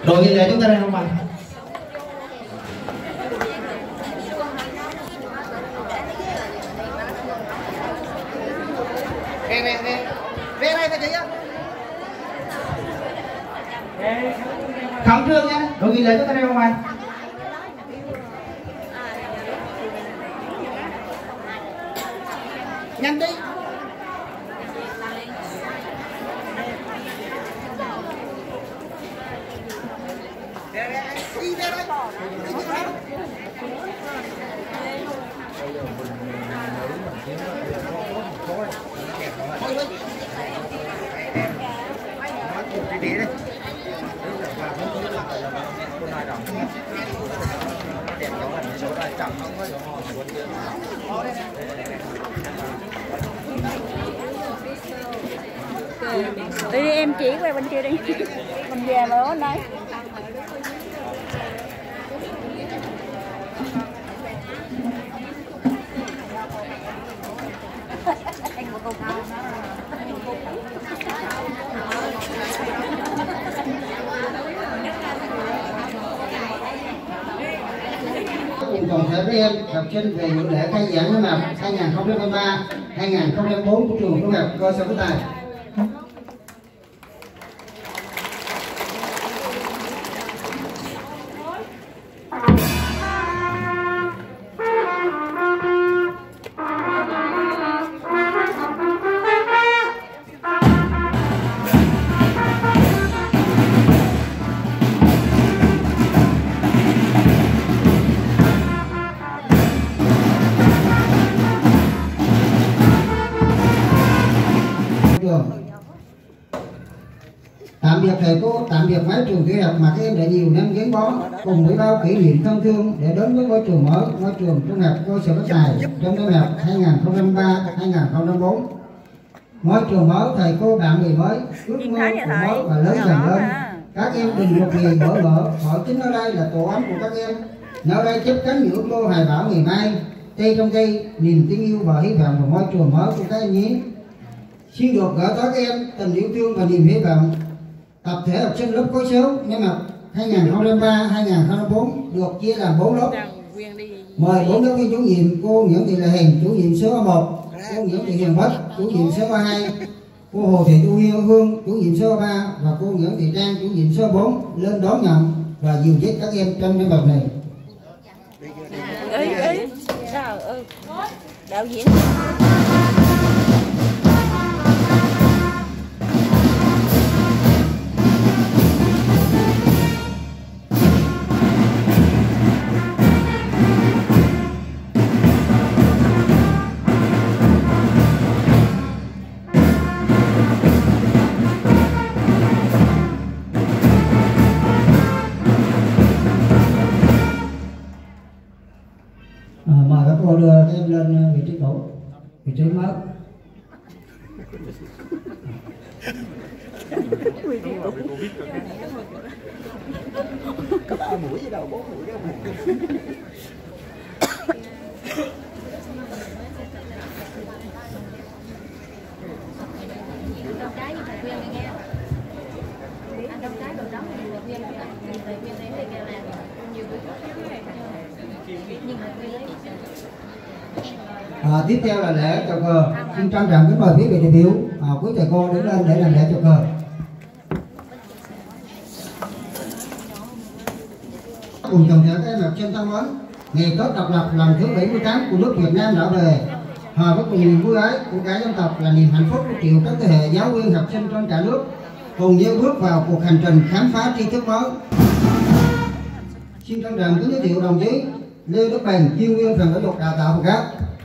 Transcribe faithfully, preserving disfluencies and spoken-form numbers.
Đội nghi lễ chúng ta đang không bằng. Về về về về đây chị á. Khẩn trương nha, đội nghi lễ chúng ta đang không bằng. Nhanh đi. Đi ra đây. Đi đi em chỉ qua bên kia đi. Mình về mà ở đây. Cùng toàn thể các em học sinh về dự lễ khai giảng năm học hai nghìn không trăm hai mươi ba hai nghìn không trăm hai mươi bốn của trường Trung học cơ sở Phước Tài. Tạm biệt thầy cô, tạm biệt mái trường tiểu học mà các em đã nhiều năm gắn bó, cùng với bao kỷ niệm thân thương để đến với ngôi trường mới, ngôi trường Trung học cơ sở Phước Tài trong năm học hai nghìn không trăm hai mươi ba hai nghìn không trăm hai mươi bốn. Ngôi trường mới, thầy cô bạn bè mới, ước mơ mới và lớn dần lên. Các em đừng một ngày bỡ ngỡ, bởi chính ở đây là tổ ấm của các em. Nơi đây chấp cánh những ước mơ hoài bão ngày mai, cây trong cây niềm tin yêu và hy vọng vào ngôi trường mới của các em nhé. Xin được gửi tới các em tình yêu thương và niềm hy vọng. Tập thể học sinh lớp khối sáu năm học hai nghìn không trăm hai mươi ba hai nghìn không trăm hai mươi bốn được chia làm bốn lớp. Mời bốn giáo viên chủ nhiệm: cô Nguyễn Thị Lệ Hiền, chủ nhiệm số một; cô Nguyễn Thị Hiền Bách, chủ nhiệm số hai; cô Hồ Thị Thu Hương, chủ nhiệm số ba và cô Nguyễn Thị Trang, chủ nhiệm số bốn lên đón nhận và dìu dắt các em trong năm học này. Ý, ý. Sao? Ừ. Đạo diễn. À, mời các cô đưa các em lên vị trí cũ, vị trí mới. Có mũi gì đâu, bốn mũi đâu. À, tiếp theo là lễ chào cờ. Xin trân trọng kính mời quý vị đại biểu, à, quý thầy cô đứng lên để làm lễ chào cờ. Cùng toàn thể các em học sinh thân mến, ngày Tết độc lập lần thứ bảy mươi tám của nước Việt Nam đã về. Hòa với cùng niềm vui ấy của cả dân tộc là niềm hạnh phúc của triệu các thế hệ giáo viên học sinh trên cả nước, cùng nhau bước vào cuộc hành trình khám phá tri thức mới. Xin trân trọng kính giới thiệu đồng chí Lê Đức Bền, chuyên viên phòng giáo dục đào tạo và các.